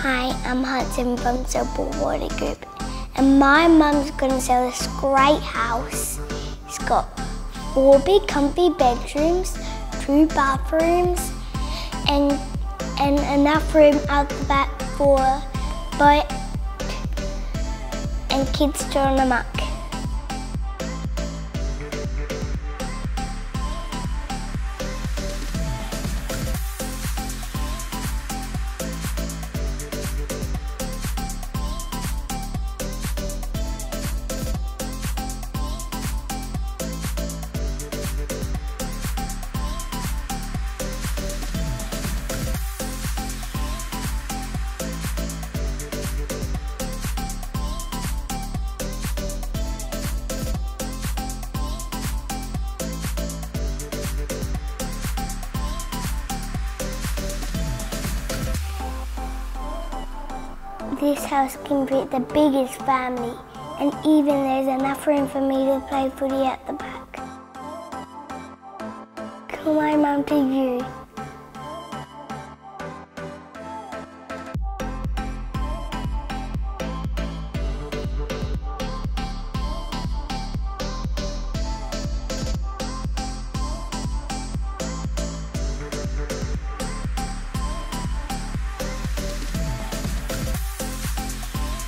Hi, I'm Hudson from Semple Water Group, and my mum's gonna sell this great house. It's got 4 big comfy bedrooms, 2 bathrooms, and enough room out the back for boat and kids to run amok. This house can fit the biggest family, and even there's enough room for me to play footy at the back. Come on, Mum, to you.